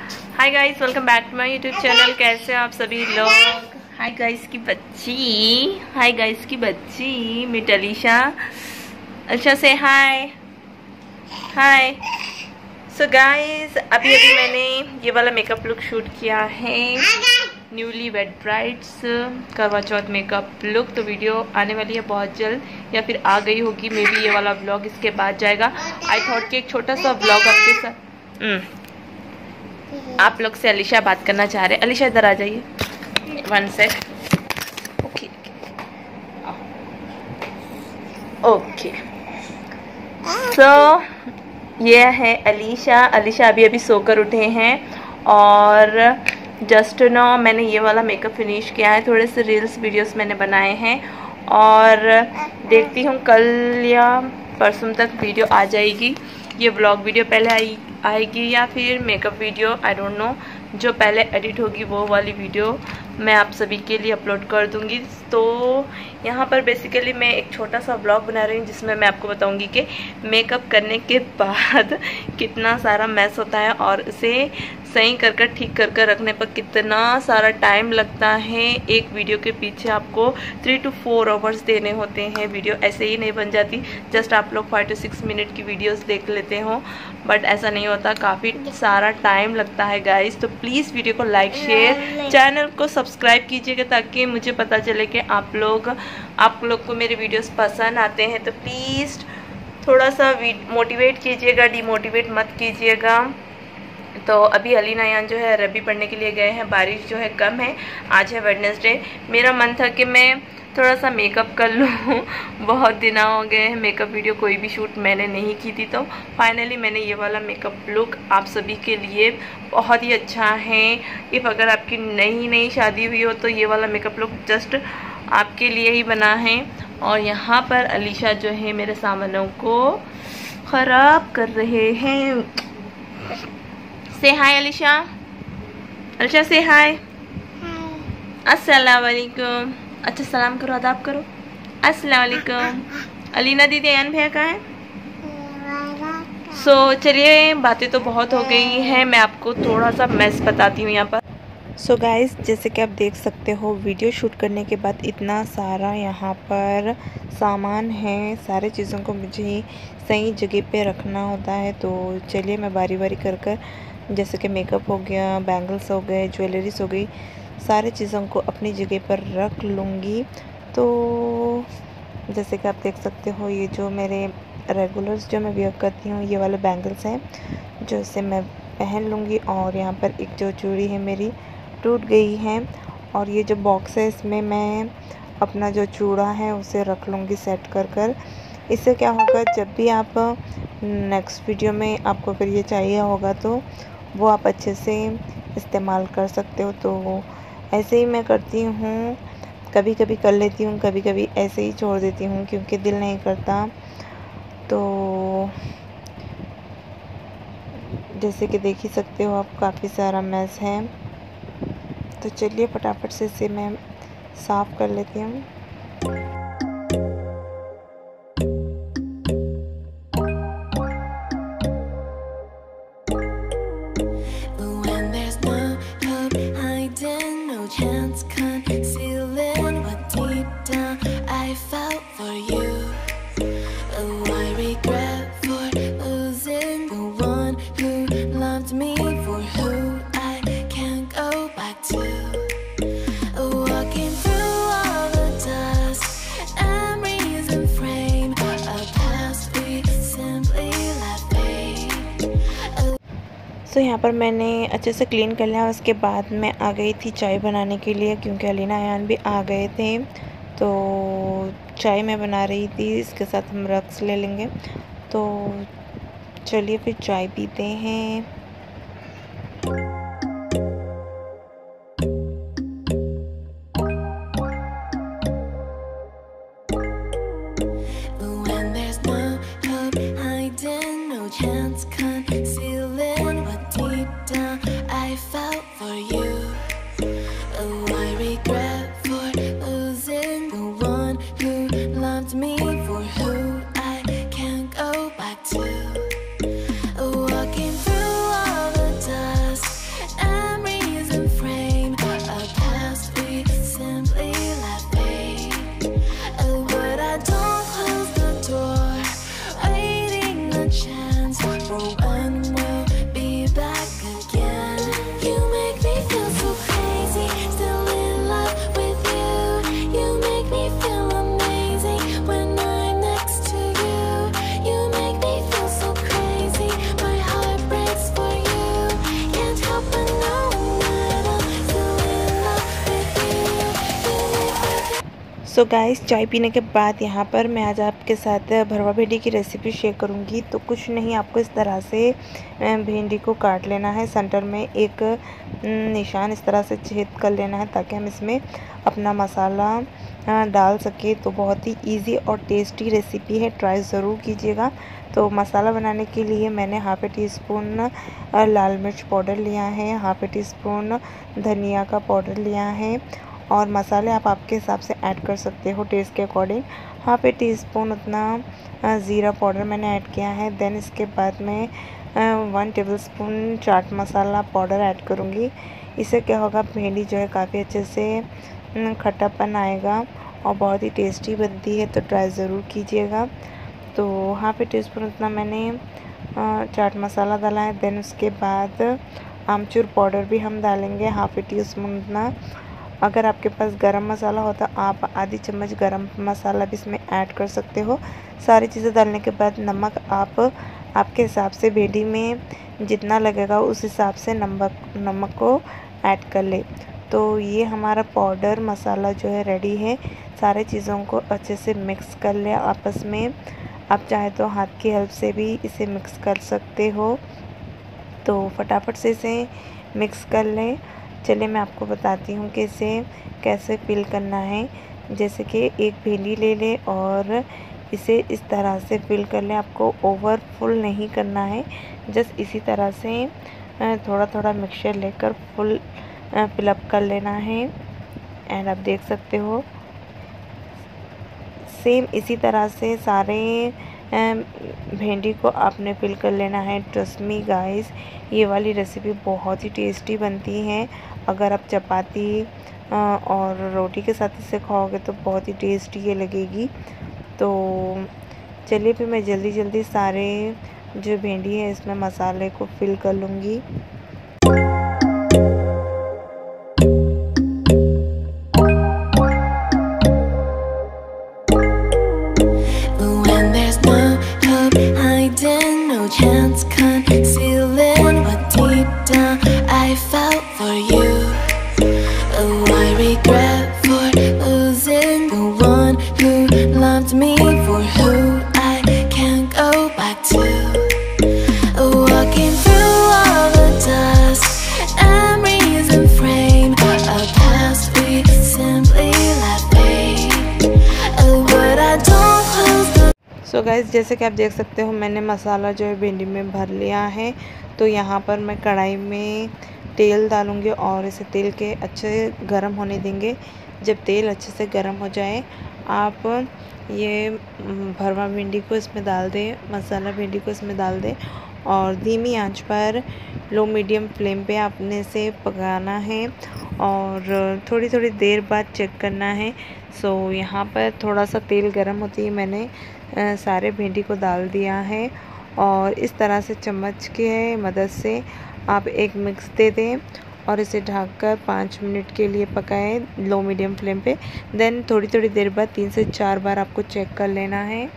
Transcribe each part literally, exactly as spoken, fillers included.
Hi guys, welcome back to my YouTube channel. कैसे हैं आप सभी लोग। हाय गाइस की बच्ची, हाय गाइस की बच्ची मिट अलीशा। अच्छा से हाय हाय। सो गाइस, अभी अभी मैंने ये वाला मेकअप लुक शूट किया है, newly wed brides Karva Chauth makeup look. तो वीडियो आने वाली है बहुत जल्द, या फिर आ गई होगी मे बी। ये वाला व्लॉग इसके बाद जाएगा। आई थॉट कि एक छोटा सा व्लॉग आपके साथ आप लोग से अलीशा बात करना चाह रहे हैं। अलीशा इधर आ जाइए one sec. Okay okay so ये है अलीशा। अलीशा अभी अभी सोकर उठे हैं और जस्ट नो मैंने ये वाला मेकअप फिनिश किया है। थोड़े से रील्स वीडियोस मैंने बनाए हैं और देखती हूँ कल या परसों तक वीडियो आ जाएगी। ये व्लॉग वीडियो पहले आई आएगी या फिर makeup video, I don't know. जो पहले एडिट होगी वो वाली वीडियो मैं आप सभी के लिए अपलोड कर दूंगी। तो यहाँ पर बेसिकली मैं एक छोटा सा व्लॉग बना रही हूँ जिसमें मैं आपको बताऊंगी कि मेकअप करने के बाद कितना सारा मैस होता है और इसे सही कर कर ठीक कर कर रखने पर कितना सारा टाइम लगता है। एक वीडियो के पीछे आपको थ्री टू फोर आवर्स देने होते हैं। वीडियो ऐसे ही नहीं बन जाती, जस्ट आप लोग फाइव टू सिक्स मिनट की वीडियोस देख लेते हो, बट ऐसा नहीं होता, काफ़ी सारा टाइम लगता है गाइस। तो प्लीज़ वीडियो को लाइक शेयर, चैनल को सब्सक्राइब कीजिएगा ताकि मुझे पता चले कि आप लोग आप लोग को मेरे वीडियोस पसंद आते हैं। तो प्लीज़ थोड़ा सा मोटिवेट कीजिएगा, डिमोटिवेट मत कीजिएगा। तो अभी अलीना यान जो है अरबी पढ़ने के लिए गए हैं। बारिश जो है कम है, आज है वेडनेसडे। मेरा मन था कि मैं थोड़ा सा मेकअप कर लूँ बहुत दिन हो गए हैं मेकअप वीडियो कोई भी शूट मैंने नहीं की थी। तो फाइनली मैंने ये वाला मेकअप लुक आप सभी के लिए बहुत ही अच्छा है। इफ़ अगर आपकी नई नई शादी हुई हो तो ये वाला मेकअप लुक जस्ट आपके लिए ही बना है। और यहाँ पर अलीशा जो है मेरे सामानों को ख़राब कर रहे हैं। से हाय अलीशा, अलीशा से हाय। अस्सलाम वालेकुम। अच्छा सलाम करो, अदाब करो। अस्सलाम वालेकुम। अलीना दीदी अन भैया कहाँ है। सो so, चलिए बातें तो बहुत हो गई हैं, मैं आपको थोड़ा सा मैस बताती हूँ यहाँ पर। सो so गाइस, जैसे कि आप देख सकते हो वीडियो शूट करने के बाद इतना सारा यहाँ पर सामान है। सारे चीज़ों को मुझे सही जगह पे रखना होता है। तो चलिए मैं बारी बारी कर कर, जैसे कि मेकअप हो गया, बैंगल्स हो गए, ज्वेलरीज हो गई, सारे चीज़ों को अपनी जगह पर रख लूँगी। तो जैसे कि आप देख सकते हो ये जो मेरे रेगुलर्स जो मैं वियर करती हूँ ये वाले बैंगल्स हैं जो इसे मैं पहन लूँगी। और यहाँ पर एक जो चूड़ी है मेरी टूट गई है और ये जो बॉक्स है इसमें मैं अपना जो चूड़ा है उसे रख लूँगी सेट कर कर। इससे क्या होगा, जब भी आप नेक्स्ट वीडियो में आपको अगर ये चाहिए होगा तो वो आप अच्छे से इस्तेमाल कर सकते हो। तो ऐसे ही मैं करती हूँ, कभी कभी कर लेती हूँ, कभी कभी ऐसे ही छोड़ देती हूँ क्योंकि दिल नहीं करता। तो जैसे कि देख ही सकते हो आप, काफ़ी सारा मैस है। तो चलिए फटाफट से इसे मैं साफ़ कर लेती हूँ। तो यहाँ पर मैंने अच्छे से क्लीन कर लिया। उसके बाद मैं आ गई थी चाय बनाने के लिए क्योंकि अलीना यान भी आ गए थे। तो चाय मैं बना रही थी, इसके साथ हम रक्स ले लेंगे। तो चलिए फिर चाय पीते हैं। Me for who I can't go back to. Walking through so guys, चाय पीने के बाद यहाँ पर मैं आज आपके साथ भरवा भिंडी की रेसिपी शेयर करूँगी। तो कुछ नहीं, आपको इस तरह से भिंडी को काट लेना है। सेंटर में एक निशान इस तरह से छेद कर लेना है ताकि हम इसमें अपना मसाला डाल सके। तो बहुत ही इजी और टेस्टी रेसिपी है, ट्राई ज़रूर कीजिएगा। तो मसाला बनाने के लिए मैंने हाफ ए टी स्पून लाल मिर्च पाउडर लिया है, हाफ ए टी स्पून धनिया का पाउडर लिया है, और मसाले आप आपके हिसाब से ऐड कर सकते हो टेस्ट के according. Half a teaspoon उतना ज़ीरा पाउडर मैंने ऐड किया है। देन इसके बाद में one tablespoon chaat masala powder add करूँगी। इससे क्या होगा, भिंडी जो है काफ़ी अच्छे से खट्टापन आएगा और बहुत ही टेस्टी बनती है। तो ट्राई ज़रूर कीजिएगा। तो हाफ ए टी स्पून उतना मैंने चाट मसाला डाला है। देन उसके बाद आमचूर पाउडर भी हम डालेंगे हाफ ए टी स्पून उतना। अगर आपके पास गरम मसाला हो तो आप आधी चम्मच गरम मसाला भी इसमें ऐड कर सकते हो। सारी चीज़ें डालने के बाद नमक आप आपके हिसाब से भिंडी में जितना लगेगा उस हिसाब से नमक नमक को ऐड कर ले। तो ये हमारा पाउडर मसाला जो है रेडी है। सारे चीज़ों को अच्छे से मिक्स कर ले आपस में। आप चाहे तो हाथ की हेल्प से भी इसे मिक्स कर सकते हो। तो फटाफट से इसे मिक्स कर लें। चलिए मैं आपको बताती हूँ कि इसे कैसे फिल करना है। जैसे कि एक भिंडी ले लें और इसे इस तरह से फिल कर लें। आपको ओवर फुल नहीं करना है, जस्ट इसी तरह से थोड़ा थोड़ा मिक्सचर लेकर फुल फिलअप कर लेना है। एंड आप देख सकते हो सेम इसी तरह से सारे भिंडी को आपने फिल कर लेना है। ट्रस्ट मी गाइस, ये वाली रेसिपी बहुत ही टेस्टी बनती है। अगर आप चपाती और रोटी के साथ इसे खाओगे तो बहुत ही टेस्टी ये लगेगी। तो चलिए फिर मैं जल्दी जल्दी सारे जो भिंडी है इसमें मसाले को फिल कर लूँगी। Chance concealing what deep down I felt for you. Oh, I regret for losing the one who loved me, for who I can't go back to. Walking through all the dust, memories and frame a past we simply let fade. Oh, but I don't close the so guys, जैसे कि आप देख सकते हो मैंने मसाला जो है भिंडी में भर लिया है। तो यहाँ पर मैं कढ़ाई में तेल डालूँगी और इसे तेल के अच्छे गर्म होने देंगे। जब तेल अच्छे से गर्म हो जाए आप ये भरवा भिंडी को इसमें डाल दें, मसाला भिंडी को इसमें डाल दें और धीमी आंच पर लो मीडियम फ्लेम पे आपने इसे पकाना है और थोड़ी थोड़ी देर बाद चेक करना है। सो यहाँ पर थोड़ा सा तेल गर्म होती है मैंने आ, सारे भिंडी को डाल दिया है और इस तरह से चम्मच के मदद से आप एक मिक्स दे दें और इसे ढककर पाँच मिनट के लिए पकाएं लो मीडियम फ्लेम पे। देन थोड़ी थोड़ी देर बाद तीन से चार बार आपको चेक कर लेना है।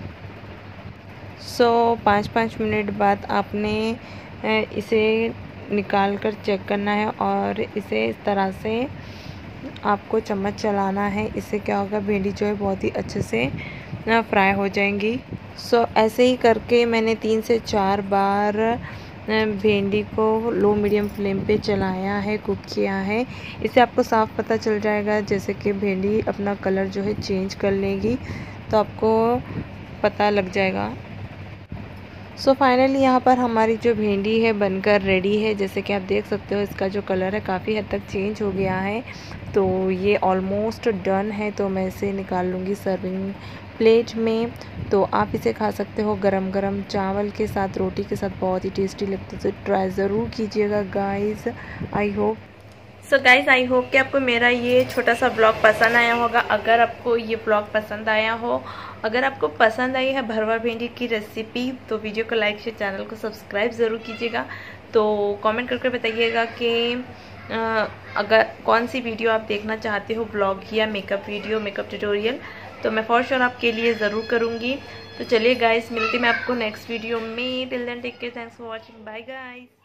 सो पाँच पाँच मिनट बाद आपने इसे निकाल कर चेक करना है और इसे इस तरह से आपको चम्मच चलाना है। इससे क्या होगा, भिंडी जो है बहुत ही अच्छे से फ्राई हो जाएंगी। सो so, ऐसे ही करके मैंने तीन से चार बार भिंडी को लो मीडियम फ्लेम पे चलाया है, कुक किया है। इससे आपको साफ पता चल जाएगा जैसे कि भिंडी अपना कलर जो है चेंज कर लेगी, तो आपको पता लग जाएगा। सो so, फाइनली यहाँ पर हमारी जो भिंडी है बनकर रेडी है। जैसे कि आप देख सकते हो इसका जो कलर है काफ़ी हद तक चेंज हो गया है। तो ये ऑलमोस्ट डन है। तो मैं इसे निकाल लूँगी सर्विंग प्लेट में। तो आप इसे खा सकते हो गरम गरम चावल के साथ, रोटी के साथ, बहुत ही टेस्टी लगती है। तो ट्राई ज़रूर कीजिएगा guys. I hope so guys I hope कि आपको मेरा ये छोटा सा ब्लॉग पसंद आया होगा। अगर आपको ये ब्लॉग पसंद आया हो, अगर आपको पसंद आई है भरवा भिंडी की रेसिपी, तो वीडियो को लाइक शेयर, चैनल को सब्सक्राइब ज़रूर कीजिएगा। तो कमेंट करके बताइएगा कि अगर कौन सी वीडियो आप देखना चाहते हो, ब्लॉग या मेकअप वीडियो, मेकअप ट्यूटोरियल, तो मैं फॉर श्योर आपके लिए ज़रूर करूँगी। तो चलिए गाइस, मिलती मैं आपको नेक्स्ट वीडियो में। Till then take care, thanks for watching, bye guys.